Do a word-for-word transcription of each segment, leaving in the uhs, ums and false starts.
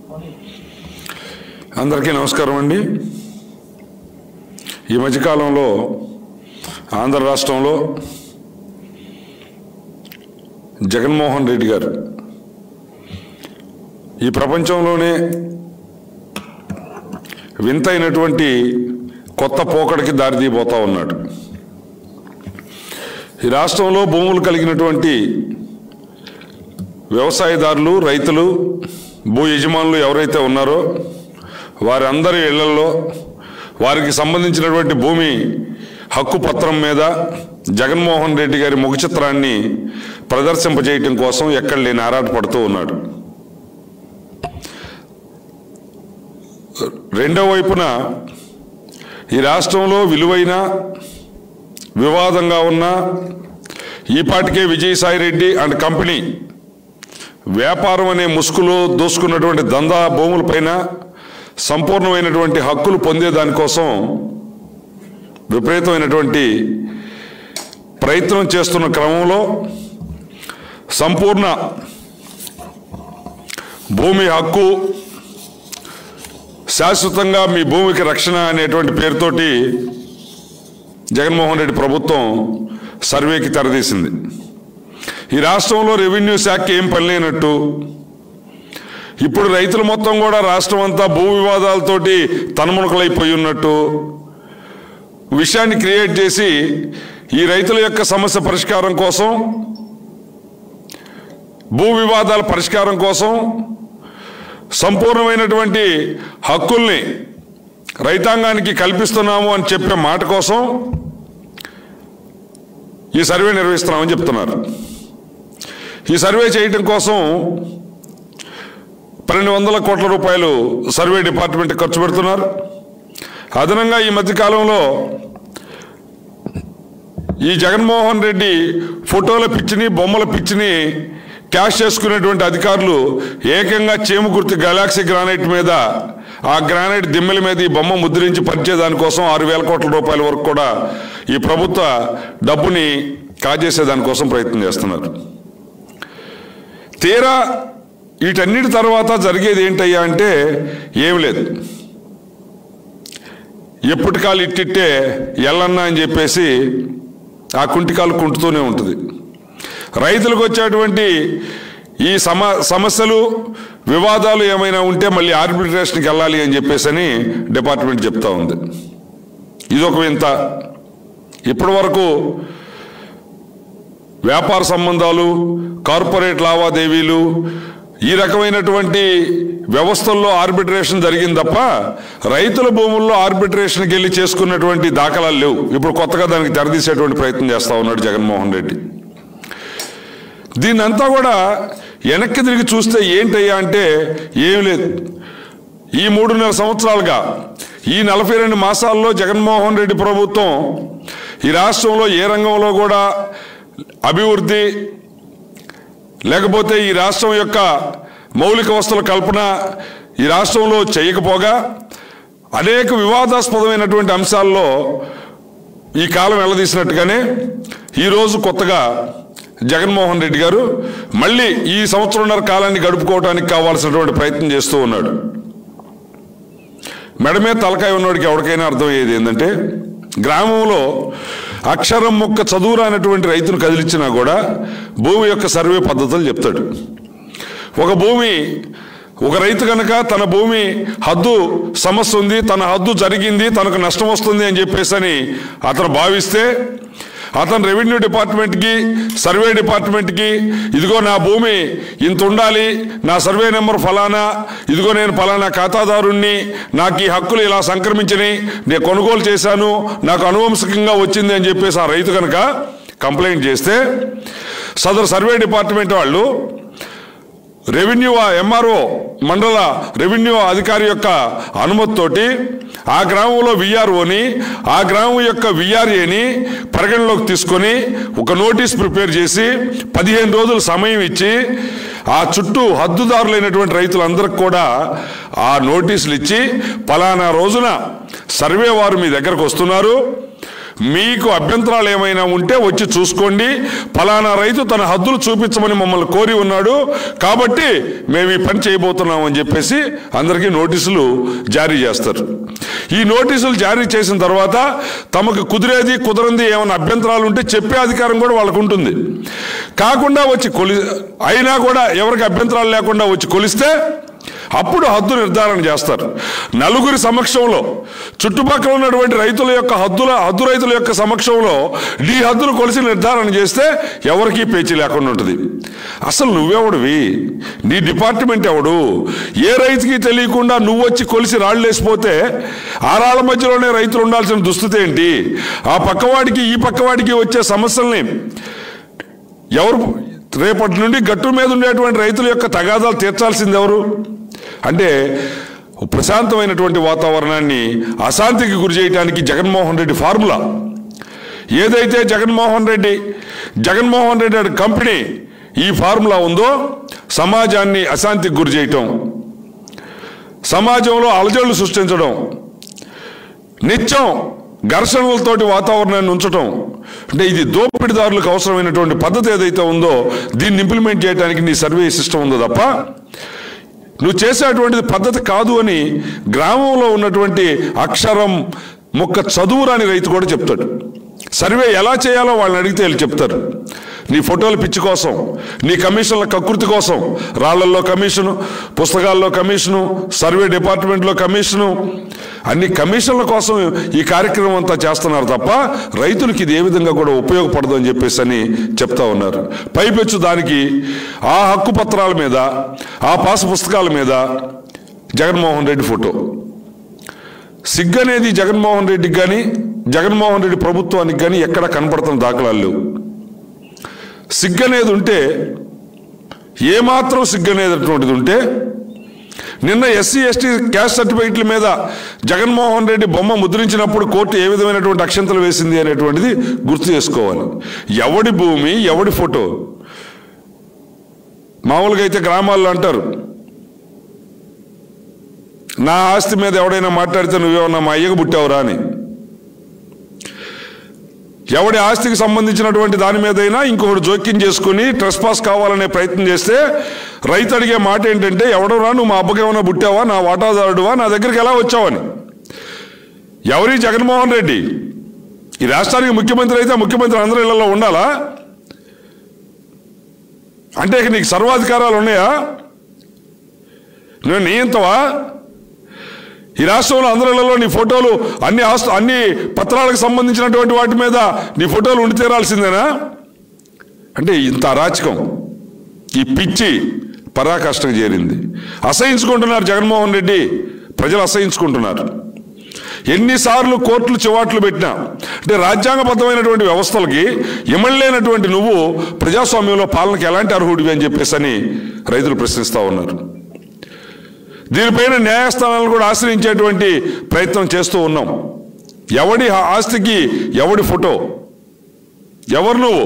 అందరికీ నమస్కారం అండి. ఈ మధ్యకాలంలో ఆంధ్ర రాష్ట్రంలో జగన్మోహన్ రెడ్డి గారు ఈ ప్రపంచంలోనే వింతైనటువంటి కొత్త పోకడకి దారితీయబోతా ఉన్నాడు. ఈ రాష్ట్రంలో భూములు కలిగినటువంటి వ్యవసాయదారులు, రైతులు, భూ యజమానులు ఎవరైతే ఉన్నారో వారందరి ఇళ్లలో వారికి సంబంధించినటువంటి భూమి హక్కు పత్రం మీద జగన్మోహన్ రెడ్డి గారి ముఖ చిత్రాన్ని ప్రదర్శింపజేయటం కోసం ఎక్కడ లేని ఆరాటపడుతూ ఉన్నాడు. రెండో వైపున ఈ రాష్ట్రంలో విలువైన వివాదంగా ఉన్న ఈపాటికే విజయసాయిరెడ్డి అండ్ కంపెనీ వ్యాపారం అనే ముసుగులో దోసుకున్నటువంటి దందా భూములపైన సంపూర్ణమైనటువంటి హక్కులు పొందేదానికోసం విపరీతమైనటువంటి ప్రయత్నం చేస్తున్న క్రమంలో సంపూర్ణ భూమి హక్కు, శాశ్వతంగా మీ భూమికి రక్షణ అనేటువంటి పేరుతోటి జగన్మోహన్ రెడ్డి ప్రభుత్వం సర్వేకి తెరదీసింది. ఈ రాష్ట్రంలో రెవెన్యూ శాఖకి ఏం పని లేనట్టు ఇప్పుడు రైతులు మొత్తం కూడా రాష్ట్రం అంతా భూ వివాదాలతోటి తన్మునకలైపోయి ఉన్నట్టు విషయాన్ని క్రియేట్ చేసి ఈ రైతుల యొక్క సమస్య పరిష్కారం కోసం, భూ వివాదాల పరిష్కారం కోసం సంపూర్ణమైనటువంటి హక్కుల్ని రైతాంగానికి కల్పిస్తున్నాము అని చెప్పే మాట కోసం ఈ సర్వే నిర్వహిస్తున్నామని చెప్తున్నారు. ఈ సర్వే చేయటం కోసం పన్నెండు వందల కోట్ల రూపాయలు సర్వే డిపార్ట్మెంట్ ఖర్చు పెడుతున్నారు. అదనంగా ఈ మధ్యకాలంలో ఈ జగన్మోహన్ రెడ్డి ఫోటోల పిచ్చిని, బొమ్మల పిచ్చిని క్యాష్ చేసుకునేటువంటి అధికారులు ఏకంగా చేమకుర్తి గెలాక్సీ గ్రానైట్ మీద, ఆ గ్రానైట్ దిమ్మెల మీద ఈ బొమ్మ ముద్రించి పరిచేదానికోసం ఆరు వేల కోట్ల రూపాయల వరకు కూడా ఈ ప్రభుత్వ డబ్బుని కాజేసేదానికోసం ప్రయత్నం చేస్తున్నారు. తీరా వీటన్నిటి తర్వాత జరిగేది ఏంటయ్యా అంటే ఏం లేదు. ఎప్పటికాలు ఇట్టిట్టే ఎల్లన్నా అని చెప్పేసి ఆ కుంటికాలు కుంటుతూనే ఉంటుంది. రైతులకు వచ్చేటువంటి ఈ సమ సమస్యలు వివాదాలు ఏమైనా ఉంటే మళ్ళీ ఆర్బిట్రేషన్కి వెళ్ళాలి అని చెప్పేసి అని డిపార్ట్మెంట్ చెప్తా ఉంది. ఇదొక వింత. ఇప్పటి వరకు వ్యాపార సంబంధాలు, కార్పొరేట్ లావాదేవీలు, ఈ రకమైనటువంటి వ్యవస్థల్లో ఆర్బిట్రేషన్ జరిగింది తప్ప రైతుల భూముల్లో ఆర్బిట్రేషన్కి వెళ్ళి చేసుకున్నటువంటి దాఖలాలు లేవు. ఇప్పుడు కొత్తగా దానికి తెరదీసేటువంటి ప్రయత్నం చేస్తూ ఉన్నాడు జగన్మోహన్ రెడ్డి. దీన్నంతా కూడా వెనక్కి తిరిగి చూస్తే ఏంటయ్యా అంటే ఏం లేదు. ఈ మూడున్నర సంవత్సరాలుగా, ఈ నలభై రెండు మాసాల్లో జగన్మోహన్ రెడ్డి ప్రభుత్వం ఈ రాష్ట్రంలో ఏ రంగంలో కూడా అభివృద్ధి లేకపోతే ఈ రాష్ట్రం యొక్క మౌలిక వస్తువుల కల్పన ఈ రాష్ట్రంలో చేయకపోగా అనేక వివాదాస్పదమైనటువంటి అంశాల్లో ఈ కాలం వెళ్ళదీసినట్టుగానే ఈరోజు కొత్తగా జగన్మోహన్ రెడ్డి గారు మళ్ళీ ఈ సంవత్సరంన్నర కాలాన్ని గడుపుకోవడానికి కావాల్సినటువంటి ప్రయత్నం చేస్తూ ఉన్నాడు. మెడమే తలకాయ ఉన్నవాడికి ఎవరికైనా అర్థమయ్యేది ఏంటంటే, గ్రామంలో అక్షరం మొక్క చదువురా అనేటువంటి రైతును కదిలించినా కూడా భూమి యొక్క సర్వే పద్ధతులు చెప్తాడు. ఒక భూమి ఒక రైతు కనుక తన భూమి హద్దు సమస్య ఉంది, తన హద్దు జరిగింది, తనకు నష్టం వస్తుంది అని చెప్పేసి అని అతను భావిస్తే అతను రెవెన్యూ డిపార్ట్మెంట్కి, సర్వే డిపార్ట్మెంట్కి ఇదిగో నా భూమి ఇంత ఉండాలి, నా సర్వే నెంబర్ ఫలానా, ఇదిగో నేను ఫలానా ఖాతాదారుణ్ణి, నాకు ఈ హక్కులు ఇలా సంక్రమించినాయి, నేను కొనుగోలు చేశాను, నాకు అనువంశికంగా వచ్చింది అని చెప్పేసి ఆ రైతు కనుక కంప్లైంట్ చేస్తే సదరు సర్వే డిపార్ట్మెంట్ వాళ్ళు రెవెన్యూ ఎంఆర్ఓ మండల రెవెన్యూ అధికారి యొక్క అనుమతితోటి ఆ గ్రామంలో విఆర్ఓని, ఆ గ్రామం యొక్క విఆర్ఏని పరిగణలోకి తీసుకొని ఒక నోటీస్ ప్రిపేర్ చేసి పదిహేను రోజులు సమయం ఇచ్చి ఆ చుట్టూ హద్దుదారులైనటువంటి రైతులందరికీ కూడా ఆ నోటీసులు ఇచ్చి పలానా రోజున సర్వే వారు మీ దగ్గరకు వస్తున్నారు, మీకు అభ్యంతరాలు ఏమైనా ఉంటే వచ్చి చూసుకోండి, ఫలానా రైతు తన హద్దులు చూపించమని మమ్మల్ని కోరి ఉన్నాడు కాబట్టి మేము ఈ పని చేయబోతున్నాం అని చెప్పేసి అందరికీ నోటీసులు జారీ చేస్తారు. ఈ నోటీసులు జారీ చేసిన తర్వాత తమకు కుదిరేది కుదరంది ఏమైనా అభ్యంతరాలు ఉంటే చెప్పే అధికారం కూడా వాళ్ళకు ఉంటుంది. కాకుండా వచ్చి కొలి అయినా కూడా ఎవరికి అభ్యంతరాలు లేకుండా వచ్చి కొలిస్తే అప్పుడు హద్దు నిర్ధారణ చేస్తారు. నలుగురి సమక్షంలో, చుట్టుపక్కల ఉన్నటువంటి రైతుల యొక్క హద్దుల హద్దు రైతుల యొక్క సమక్షంలో నీ హద్దులు కొలిసి నిర్ధారణ చేస్తే ఎవరికీ పేచీ లేకుండా ఉంటుంది. అసలు నువ్వెవడివి? నీ డిపార్ట్మెంట్ ఎవడు? ఏ రైతుకి తెలియకుండా నువ్వు వచ్చి కొలిసి రాళ్ళు వేసిపోతే ఆ రాళ్ల మధ్యలోనే రైతులు ఉండాల్సిన దుస్థితి ఏంటి? ఆ పక్కవాడికి ఈ పక్కవాడికి వచ్చే సమస్యల్ని ఎవరు? రేపటి నుండి గట్టు మీద ఉండేటువంటి రైతుల యొక్క తగాదాలు తీర్చాల్సింది ఎవరు? అంటే ప్రశాంతమైనటువంటి వాతావరణాన్ని అశాంతికి గురి చేయడానికి జగన్మోహన్ రెడ్డి ఫార్ములా ఏదైతే జగన్మోహన్ రెడ్డి జగన్మోహన్ రెడ్డి కంపెనీ ఈ ఫార్ములా ఉందో, సమాజాన్ని అశాంతికి గురి చేయటం, సమాజంలో అలజడులు సృష్టించడం, నిత్యం ఘర్షణలతోటి వాతావరణాన్ని ఉంచటం, అంటే ఇది దోపిడీదారులకు అవసరమైనటువంటి పద్ధతి ఏదైతే ఉందో దీన్ని ఇంప్లిమెంట్ చేయడానికి నీ సర్వే సిస్టమ్ ఉందో తప్ప నువ్వు చేసేటువంటిది పద్ధతి కాదు అని గ్రామంలో ఉన్నటువంటి అక్షరం మొక్క చదువు రాని రైతు కూడా చెప్తాడు. సర్వే ఎలా చేయాలో వాళ్ళని అడిగితే వీళ్ళు చెప్తారు. నీ ఫోటోల పిచ్చి కోసం, నీ కమిషన్ల కకృతి కోసం రాళ్లల్లో కమిషను, పుస్తకాల్లో కమిషను, సర్వే డిపార్ట్మెంట్లో కమిషను, అన్ని కమిషన్ల కోసం ఈ కార్యక్రమం అంతా చేస్తున్నారు తప్ప రైతులకి ఇది ఏ విధంగా కూడా ఉపయోగపడదు అని చెప్పేసి అని చెప్తా ఉన్నారు. పైపెచ్చు దానికి ఆ హక్కు పత్రాల మీద, ఆ పాసు పుస్తకాల మీద జగన్మోహన్ రెడ్డి ఫోటో. సిగ్గనేది జగన్మోహన్ రెడ్డికి కానీ జగన్మోహన్ రెడ్డి ప్రభుత్వానికి కానీ ఎక్కడ కనపడుతున్న దాఖలాలు లేవు. సిగ్గనేది ఉంటే, ఏమాత్రం సిగ్గనేటటువంటిది ఉంటే నిన్న ఎస్సీ ఎస్టీ క్యాస్ట్ సర్టిఫికెట్ల మీద జగన్మోహన్ రెడ్డి బొమ్మ ముద్రించినప్పుడు కోర్టు ఏ విధమైనటువంటి అక్షంతలు వేసింది అనేటువంటిది గుర్తు చేసుకోవాలి. ఎవడి భూమి, ఎవడి ఫోటో? మామూలుగా అయితే గ్రామాల్లో అంటారు, నా ఆస్తి మీద ఎవడైనా మాట్లాడితే నువ్వేమన్నా మా అయ్యకు పుట్టావురా అని. ఎవడి ఆస్తికి సంబంధించినటువంటి దాని మీదైనా ఇంకొకటి జోక్యం చేసుకుని ట్రెస్పాస్ కావాలనే ప్రయత్నం చేస్తే రైతు అడిగే మాట ఏంటంటే, ఎవడరా నువ్వు మా అబ్బకి ఏమైనా పుట్టావా, నా వాటాదారుడువా, నా దగ్గరికి ఎలా వచ్చావని. ఎవరి జగన్మోహన్ రెడ్డి ఈ రాష్ట్రానికి ముఖ్యమంత్రి అయితే ముఖ్యమంత్రి అందరి ఇళ్లలో ఉండాలా? అంటే నీకు సర్వాధికారాలు ఉన్నాయా? నువ్వు నియంతవా? ఈ రాష్ట్రంలో అందరిలో నీ ఫోటోలు అన్ని ఆస్తు అన్ని పత్రాలకు సంబంధించినటువంటి వాటి మీద నీ ఫోటోలు ఉండి తీరాల్సిందేనా? అంటే ఇంత అరాచకం, ఈ పిచ్చి పరాకాష్ఠకు చేరింది. అసహించుకుంటున్నారు జగన్మోహన్ రెడ్డి, ప్రజలు అసహించుకుంటున్నారు. ఎన్నిసార్లు కోర్టులు చివాట్లు పెట్టినా, అంటే రాజ్యాంగబద్ధమైనటువంటి వ్యవస్థలకి ఇమళ్ళేనటువంటి నువ్వు ప్రజాస్వామ్యంలో పాలనకి ఎలాంటి అర్హుడివి అని చెప్పేసి అని రైతులు ప్రశ్నిస్తూ ఉన్నారు. దీనిపైన న్యాయస్థానాలను కూడా ఆశ్రయించేటువంటి ప్రయత్నం చేస్తూ ఉన్నాం. ఎవడి ఆస్తికి ఎవడి ఫోటో? ఎవరు నువ్వు?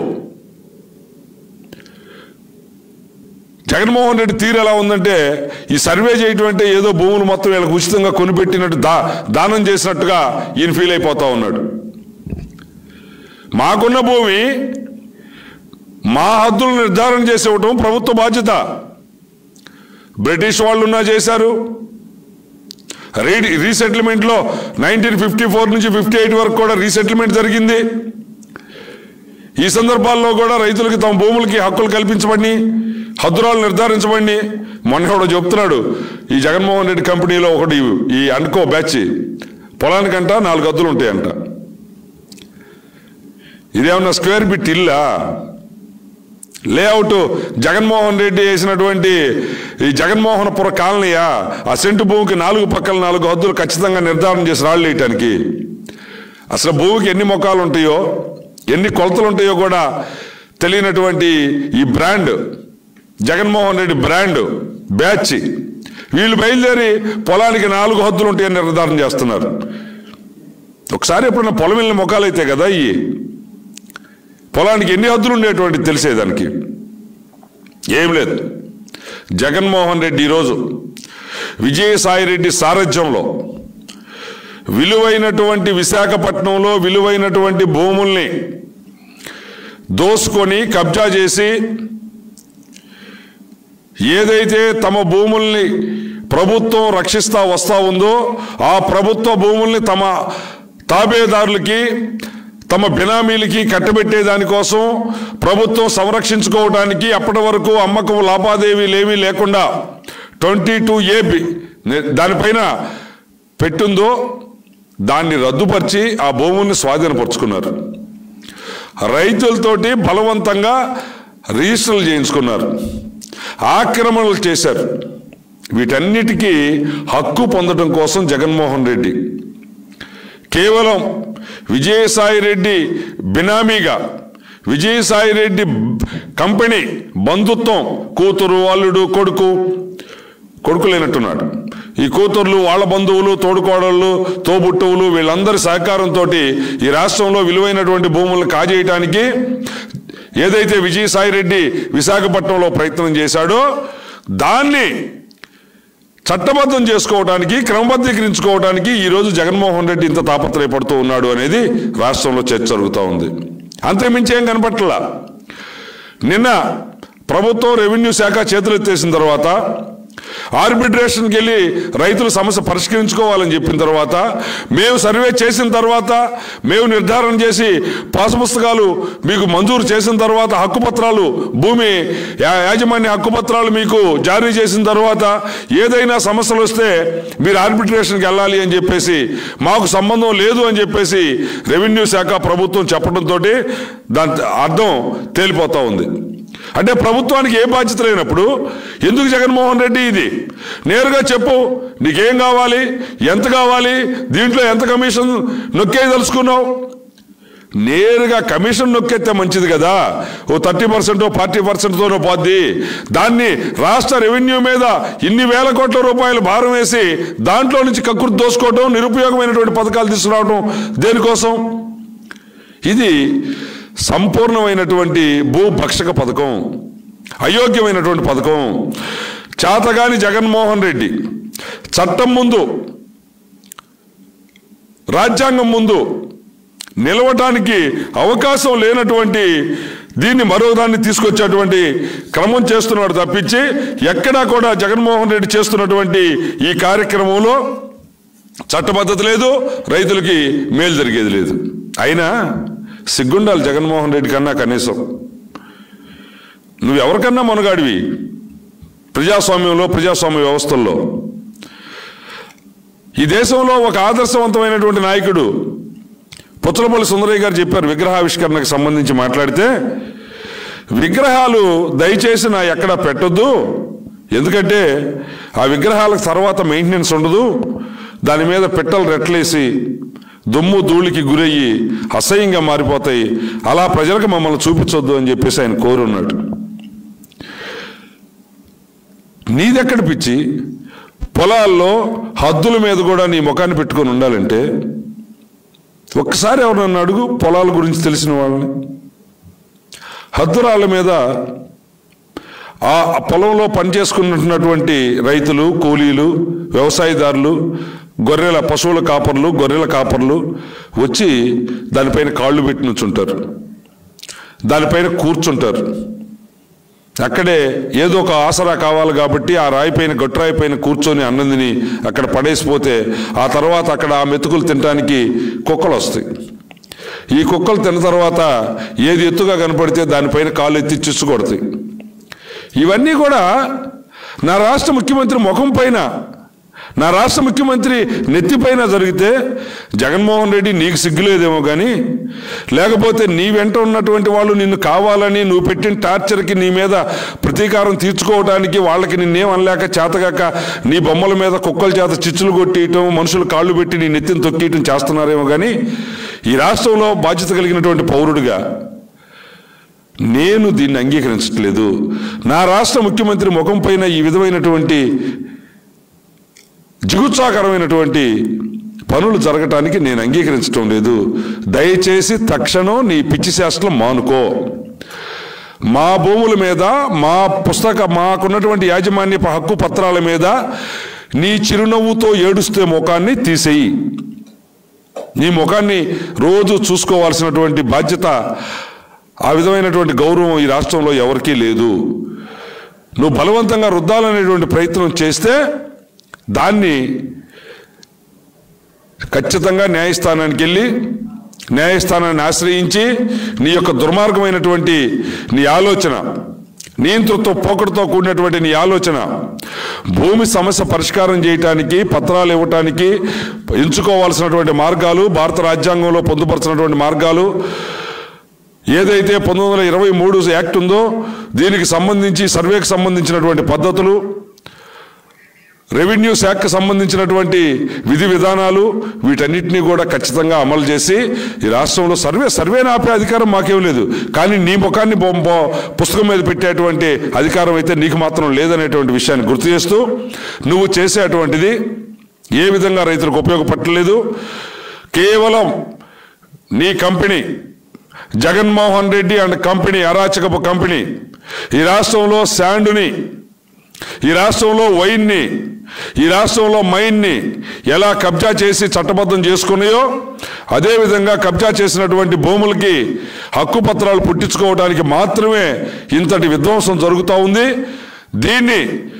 జగన్మోహన్ రెడ్డి తీరు ఎలా ఉందంటే, ఈ సర్వే చేయటం అంటే ఏదో భూములు మొత్తం వీళ్ళకి ఉచితంగా కొనిపెట్టినట్టు దా దానం చేసినట్టుగా ఈయన ఫీల్ అయిపోతా ఉన్నాడు. మాకున్న భూమి మా హద్దులు నిర్ధారణ చేసి ఇవ్వటం ప్రభుత్వ బాధ్యత. బ్రిటిష్ వాళ్ళున్నా చేశారు. రీ రీసెటిల్మెంట్లో నైన్టీన్ ఫిఫ్టీ ఫోర్ నుంచి ఫిఫ్టీ ఎయిట్ వరకు కూడా రీసెటిల్మెంట్ జరిగింది. ఈ సందర్భాల్లో కూడా రైతులకి తమ భూములకి హక్కులు కల్పించబడి, హద్దురాలు నిర్ధారించబడి. మొన్న కూడా చెప్తున్నాడు, ఈ జగన్మోహన్ రెడ్డి కంపెనీలో ఒకటి ఈ అనుకో బ్యాచ్ పొలానికంట నాలుగు హద్దులు ఉంటాయంట. ఇదేమన్నా స్క్వేర్ ఫీట్ ఇల్లా? లేఅవుట్ జగన్మోహన్ రెడ్డి వేసినటువంటి ఈ జగన్మోహనపుర కాలనీయా? ఆ సెంటు భూమికి నాలుగు పక్కల నాలుగు హద్దులు ఖచ్చితంగా నిర్ధారణ చేసి రాళ్ళు వేయటానికి. అసలు భూమికి ఎన్ని మొక్కలు ఉంటాయో, ఎన్ని కొలతలు ఉంటాయో కూడా తెలియనటువంటి ఈ brand, Jaganmohan Reddy brand batch, వీళ్ళు బయలుదేరి పొలానికి నాలుగు హద్దులు ఉంటాయని నిర్ధారణ చేస్తున్నారు. ఒకసారి ఎప్పుడన్నా పొలం వెళ్ళిన మొక్కలు అయితే కదా ఈ పొలానికి ఎన్ని హద్దులు ఉండేటువంటి తెలిసేదానికి. ఏం లేదు. జగన్మోహన్ రెడ్డి ఈరోజు విజయసాయి రెడ్డి సారథ్యంలో విలువైనటువంటి విశాఖపట్నంలో విలువైనటువంటి భూముల్ని దోసుకొని కబ్జా చేసి ఏదైతే తమ భూముల్ని ప్రభుత్వం రక్షిస్తా వస్తా ఉందో ఆ ప్రభుత్వ భూముల్ని తమ తాబేదారులకి తమ బినామీలకి కట్టబెట్టే దానికోసం ప్రభుత్వం సంరక్షించుకోవడానికి అప్పటి వరకు అమ్మకం లాభాదేవీలు ఏమీ లేకుండా ట్వంటీ టూ ఏ దానిపైన పెట్టుందో దాన్ని రద్దుపరిచి ఆ భూముల్ని స్వాధీనపరుచుకున్నారు. రైతులతోటి బలవంతంగా రిజిస్టర్లు చేయించుకున్నారు, ఆక్రమణలు చేశారు. వీటన్నిటికీ హక్కు పొందడం కోసం జగన్మోహన్ రెడ్డి కేవలం విజయసాయి రెడ్డి బినామీగా విజయసాయి రెడ్డి కంపెనీ బంధుత్వం కూతురు అల్లుడు కొడుకు కొడుకు లేనట్టున్నాడు. ఈ కూతుర్లు వాళ్ళ బంధువులు తోడుకోడళ్ళు తోబుట్టువులు వీళ్ళందరి సహకారంతో ఈ రాష్ట్రంలో విలువైనటువంటి భూములను కాజేయటానికి ఏదైతే విజయసాయి రెడ్డి విశాఖపట్నంలో ప్రయత్నం చేశాడో దాన్ని చట్టబద్ధం చేసుకోవడానికి క్రమబద్ధీకరించుకోవడానికి ఈరోజు జగన్మోహన్ రెడ్డి ఇంత తాపత్రయపడుతూ ఉన్నాడు అనేది రాష్ట్రంలో చర్చ జరుగుతూ ఉంది. అంతకుమించి ఏం కనపట్లా. నిన్న ప్రభుత్వం రెవెన్యూ శాఖ చేతులెత్తేసిన తర్వాత ఆర్బిట్రేషన్కి వెళ్ళి రైతుల సమస్య పరిష్కరించుకోవాలని చెప్పిన తర్వాత మేము సర్వే చేసిన తర్వాత మేము నిర్ధారణ చేసి పాసు పుస్తకాలు మీకు మంజూరు చేసిన తర్వాత హక్కుపత్రాలు భూమి యాజమాన్య హక్కుపత్రాలు మీకు జారీ చేసిన తర్వాత ఏదైనా సమస్యలు వస్తే మీరు ఆర్బిట్రేషన్కి వెళ్ళాలి అని చెప్పేసి మాకు సంబంధం లేదు అని చెప్పేసి రెవెన్యూ శాఖ ప్రభుత్వం చెప్పడంతో దాని అర్థం తేలిపోతూ ఉంది. అంటే ప్రభుత్వానికి ఏ బాధ్యత లేనప్పుడు ఎందుకు జగన్మోహన్ రెడ్డి ఇది నేరుగా చెప్పు, నీకేం కావాలి, ఎంత కావాలి, దీంట్లో ఎంత కమిషన్ నొక్కే తెలుసుకున్నావు. నేరుగా కమిషన్ నొక్కెత్తే మంచిది కదా. ఓ థర్టీ పర్సెంటో ఫార్టీ పర్సెంట్తోనో పోద్ది. దాన్ని రాష్ట్ర రెవెన్యూ మీద ఇన్ని వేల కోట్ల రూపాయలు భారం వేసి దాంట్లో నుంచి కక్కుర్తి దోసుకోవడం, నిరుపయోగమైనటువంటి పథకాలు తీసుకురావడం దేనికోసం? ఇది సంపూర్ణమైనటువంటి భూభక్షక పథకం, అయోగ్యమైనటువంటి పథకం. చాతగాని జగన్మోహన్ రెడ్డి చట్టం ముందు రాజ్యాంగం ముందు నిలవటానికి అవకాశం లేనటువంటి దీన్ని మరోదాన్ని తీసుకొచ్చేటువంటి క్రమం చేస్తున్నాడు తప్పించి ఎక్కడా కూడా జగన్మోహన్ రెడ్డి చేస్తున్నటువంటి ఈ కార్యక్రమంలో చట్టబద్ధత లేదు, రైతులకి మేలు జరిగేది లేదు. అయినా సిగ్గుండాలి జగన్మోహన్ రెడ్డి కన్నా. కనీసం నువ్వు ఎవరికన్నా మనగాడివి ప్రజాస్వామ్యంలో ప్రజాస్వామ్య వ్యవస్థల్లో. ఈ దేశంలో ఒక ఆదర్శవంతమైనటువంటి నాయకుడు పుచ్చలపల్లి సుందరయ్య గారు చెప్పారు విగ్రహావిష్కరణకు సంబంధించి మాట్లాడితే, విగ్రహాలు దయచేసి నా ఎక్కడ పెట్టొద్దు, ఎందుకంటే ఆ విగ్రహాలకు తర్వాత మెయింటెనెన్స్ ఉండదు, దాని మీద పెట్టలు రెట్లేసి దుమ్ము ధూళికి గురయ్యి అసహ్యంగా మారిపోతాయి, అలా ప్రజలకు మమ్మల్ని చూపించొద్దు అని చెప్పేసి ఆయన కోరున్నాడు. నీదెక్కడ పిచ్చి? పొలాల్లో హద్దుల మీద కూడా నీ ముఖాన్ని పెట్టుకొని ఉండాలంటే ఒక్కసారి ఎవరన్నా అడుగు పొలాల గురించి తెలిసిన వాళ్ళని. హద్దురాళ్ళ మీద ఆ పొలంలో పనిచేసుకున్నటువంటి రైతులు, కూలీలు, వ్యవసాయదారులు, గొర్రెల పశువుల కాపర్లు, గొర్రెల కాపర్లు వచ్చి దానిపైన కాళ్ళు పెట్టి నుంచుంటారు, దానిపైన కూర్చుంటారు. అక్కడే ఏదో ఒక ఆసరా కావాలి కాబట్టి ఆ రాయిపైన గొట్టరాయి పైన కూర్చొని అన్నందిని అక్కడ పడేసిపోతే ఆ తర్వాత అక్కడ ఆ మెతుకులు తినడానికి కుక్కలు వస్తాయి. ఈ కుక్కలు తిన్న తర్వాత ఏది ఎత్తుగా కనపడితే దానిపైన కాళ్ళు ఎత్తి చిచ్చు కొడతాయి. ఇవన్నీ కూడా నా రాష్ట్ర ముఖ్యమంత్రి ముఖం పైన, నా రాష్ట్ర ముఖ్యమంత్రి నెత్తిపైన జరిగితే జగన్మోహన్ రెడ్డి నీకు సిగ్గులేదేమో కానీ, లేకపోతే నీ వెంట ఉన్నటువంటి వాళ్ళు నిన్ను కావాలని నువ్వు పెట్టిన టార్చర్కి నీ మీద ప్రతీకారం తీర్చుకోవడానికి వాళ్ళకి నిన్నేం అనలేక చేతగాక నీ బొమ్మల మీద కుక్కల చేత చిచ్చులు కొట్టియటం, మనుషులు కాళ్ళు పెట్టి నీ నెత్తిని తొక్కియటం చేస్తున్నారేమో కానీ, ఈ రాష్ట్రంలో బాధ్యత కలిగినటువంటి పౌరుడిగా నేను దీన్ని అంగీకరించట్లేదు. నా రాష్ట్ర ముఖ్యమంత్రి ముఖం పైన ఈ విధమైనటువంటి జిగుత్సాకరమైనటువంటి పనులు జరగటానికి నేను అంగీకరించడం లేదు. దయచేసి తక్షణం నీ పిచ్చి శాస్త్రం మానుకో. మా భూముల మీద, మా పుస్తక మాకున్నటువంటి యాజమాన్య హక్కు పత్రాల మీద నీ చిరునవ్వుతో ఏడుస్తే ముఖాన్ని తీసేయి. నీ ముఖాన్ని రోజు చూసుకోవాల్సినటువంటి బాధ్యత, ఆ విధమైనటువంటి గౌరవం ఈ రాష్ట్రంలో ఎవరికీ లేదు. నువ్వు బలవంతంగా రుద్దాలనేటువంటి ప్రయత్నం చేస్తే దాన్ని ఖచ్చితంగా న్యాయస్థానానికి వెళ్ళి న్యాయస్థానాన్ని ఆశ్రయించి నీ యొక్క దుర్మార్గమైనటువంటి నీ ఆలోచన, నియంతృత్వ పోకడతో కూడినటువంటి నీ ఆలోచన, భూమి సమస్య పరిష్కారం చేయటానికి పత్రాలు ఇవ్వటానికి ఎంచుకోవాల్సినటువంటి మార్గాలు, భారత రాజ్యాంగంలో పొందుపరిచినటువంటి మార్గాలు, ఏదైతే పంతొమ్మిది వందల ఇరవై మూడు యాక్ట్ ఉందో దీనికి సంబంధించి సర్వేకి సంబంధించినటువంటి పద్ధతులు, రెవెన్యూ శాఖకు సంబంధించినటువంటి విధి విధానాలు, వీటన్నిటినీ కూడా ఖచ్చితంగా అమలు చేసి ఈ రాష్ట్రంలో సర్వే సర్వేని ఆపే అధికారం మాకేం లేదు. కానీ నీ ముఖాన్ని పుస్తకం మీద పెట్టేటువంటి అధికారం అయితే నీకు మాత్రం లేదనేటువంటి విషయాన్ని గుర్తు చేస్తూ, నువ్వు చేసేటువంటిది ఏ విధంగా రైతులకు ఉపయోగపడలేదు. కేవలం నీ company Jaganmohan Reddy and company, అరాచకపు కంపెనీ ఈ రాష్ట్రంలో శాండుని, ఈ రాష్ట్రంలో వైన్ని, ఈ రాష్ట్రంలో మైన్ని ఎలా కబ్జా చేసి చట్టబద్ధం చేసుకున్నాయో అదేవిధంగా కబ్జా చేసినటువంటి భూములకి హక్కు పత్రాలు పుట్టించుకోవడానికి మాత్రమే ఇంతటి విధ్వంసం జరుగుతూ ఉంది. దీన్ని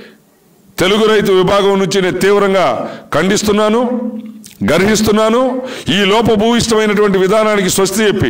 తెలుగు రైతు విభాగం నుంచి నేను తీవ్రంగా ఖండిస్తున్నాను, గర్హిస్తున్నాను. ఈ లోపభూయిష్టమైనటువంటి విధానానికి స్వస్తి చెప్పి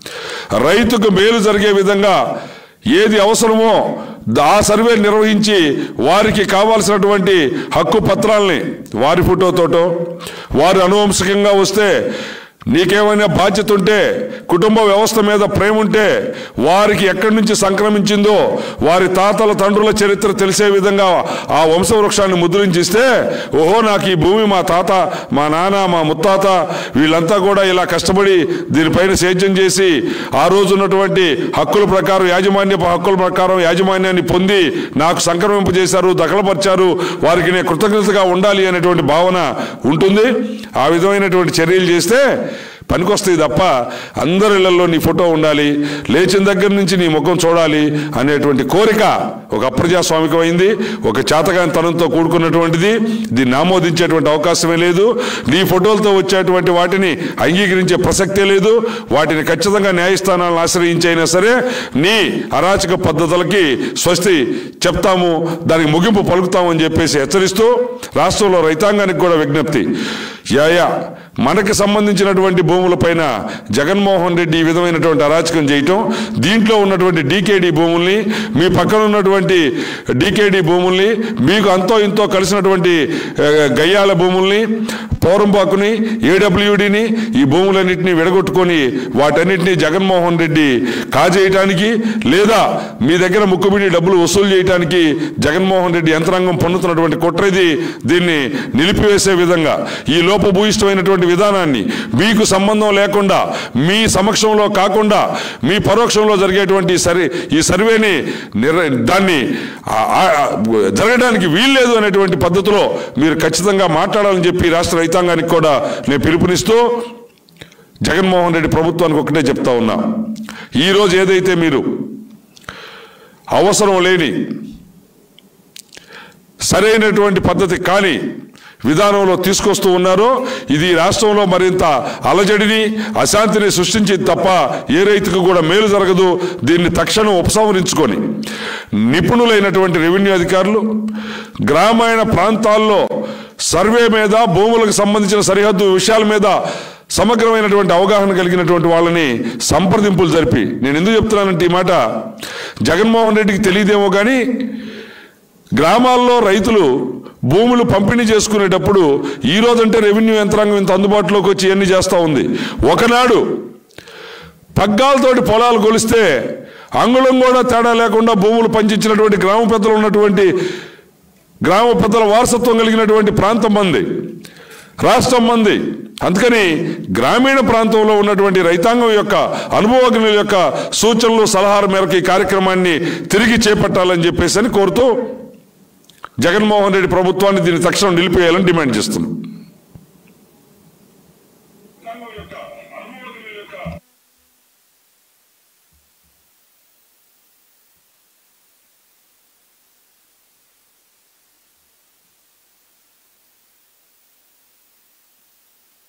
రైతుకు మేలు జరిగే విధంగా ఏది అవసరమో ఆ సర్వే నిర్వహించి వారికి కావాల్సినటువంటి హక్కు పత్రాలని వారి ఫోటోతోటో, వారు అనువంశికంగా వస్తే నీకేమైనా బాధ్యత ఉంటే, కుటుంబ వ్యవస్థ మీద ప్రేమ ఉంటే వారికి ఎక్కడి నుంచి సంక్రమించిందో వారి తాతల తండ్రుల చరిత్ర తెలిసే విధంగా ఆ వంశవృక్షాన్ని ముద్రించిస్తే, ఓహో నాకు ఈ భూమి మా తాత, మా నాన్న, మా ముత్తాత వీళ్ళంతా కూడా ఇలా కష్టపడి దీనిపైన సేద్యం చేసి ఆ రోజు ఉన్నటువంటి హక్కుల ప్రకారం, యాజమాన్య హక్కుల ప్రకారం యాజమాన్యాన్ని పొంది నాకు సంక్రమింపజేశారు, దఖలపరిచారు, వారికి నేను కృతజ్ఞతగా ఉండాలి అనేటువంటి భావన ఉంటుంది. ఆ విధమైనటువంటి చర్యలు చేస్తే పనికొస్తాయి తప్ప అందరి ఇళ్లలో నీ ఫోటో ఉండాలి, లేచిన దగ్గర నుంచి నీ ముఖం చూడాలి అనేటువంటి కోరిక ఒక అప్రజాస్వామికమైంది, ఒక చేతగాని తనంతో కూడుకున్నటువంటిది. దీన్ని ఆమోదించేటువంటి అవకాశమే లేదు. నీ ఫోటోలతో వచ్చేటువంటి వాటిని అంగీకరించే ప్రసక్తే లేదు. వాటిని ఖచ్చితంగా న్యాయస్థానాలను ఆశ్రయించైనా సరే నీ అరాచక పద్ధతులకి స్వస్తి చెప్తాము, దానికి ముగింపు పలుకుతామని చెప్పేసి హెచ్చరిస్తూ రాష్ట్రంలో రైతాంగానికి కూడా విజ్ఞప్తి, యాయా మనకి సంబంధించినటువంటి భూములపైన జగన్మోహన్ రెడ్డి ఈ విధమైనటువంటి అరాచకం చేయటం, దీంట్లో ఉన్నటువంటి డీకేడీ భూముల్ని, మీ పక్కన ఉన్నటువంటి డీకేడీ భూముల్ని, మీకు అంతో ఇంతో కలిసినటువంటి గయ్యాల భూముల్ని, పౌరంపాకుని, ఏడబ్ల్యూడిని, ఈ భూములన్నింటినీ విడగొట్టుకొని వాటన్నిటినీ జగన్మోహన్ రెడ్డి కాజేయటానికి లేదా మీ దగ్గర ముక్కుబిడి డబ్బులు వసూలు చేయడానికి జగన్మోహన్ రెడ్డి యంత్రాంగం పొందుతున్నటువంటి కుట్రది. దీన్ని నిలిపివేసే విధంగా ఈ లోపభూయిష్టమైనటువంటి విధానాన్ని మీకు సంబంధం లేకుండా, మీ సమక్షంలో కాకుండా, మీ పరోక్షంలో జరిగేటువంటి సరి ఈ సర్వేని దాన్ని జరగడానికి వీల్లేదు అనేటువంటి పద్ధతిలో మీరు ఖచ్చితంగా మాట్లాడాలని చెప్పి రాష్ట్ర రైతాంగానికి కూడా నేను పిలుపునిస్తూ జగన్మోహన్ రెడ్డి ప్రభుత్వానికి ఒకటే చెప్తా ఉన్నా, ఈరోజు ఏదైతే మీరు అవసరం లేని సరైనటువంటి పద్ధతి కానీ విధానంలో తీసుకొస్తూ ఉన్నారో ఇది రాష్ట్రంలో మరింత అలజడిని, అశాంతిని సృష్టించింది తప్ప ఏ రైతుకు కూడా మేలు జరగదు. దీన్ని తక్షణం ఉపసంహరించుకొని నిపుణులైనటువంటి రెవెన్యూ అధికారులు గ్రామీణ ప్రాంతాల్లో సర్వే మీద, భూములకు సంబంధించిన సరిహద్దు విషయాల మీద సమగ్రమైనటువంటి అవగాహన కలిగినటువంటి వాళ్ళని సంప్రదింపులు జరిపి, నేను ఎందుకు చెప్తున్నానంటే ఈ మాట జగన్మోహన్ రెడ్డికి తెలియదేమో కానీ గ్రామాల్లో రైతులు భూములు పంపిణీ చేసుకునేటప్పుడు ఈ రోజంటే రెవెన్యూ యంత్రాంగం ఇంత అందుబాటులోకి వచ్చి ఇవన్నీ చేస్తూ ఉంది. ఒకనాడు పగ్గాలతోటి పొలాలు కొలిస్తే అంగుళం కూడా తేడా లేకుండా భూములు పంచించినటువంటి గ్రామ పెద్దలు ఉన్నటువంటి గ్రామ పెద్దల వారసత్వం కలిగినటువంటి ప్రాంతం మంది, రాష్ట్రం మంది. అందుకని గ్రామీణ ప్రాంతంలో ఉన్నటువంటి రైతాంగం యొక్క అనుభవజ్ఞుల యొక్క సూచనలు సలహాల మేరకు ఈ కార్యక్రమాన్ని తిరిగి చేపట్టాలని చెప్పేసి అని కోరుతూ జగన్మోహన్ రెడ్డి ప్రభుత్వాన్ని దీన్ని తక్షణం నిలిపేయాలని డిమాండ్ చేస్తున్నాం.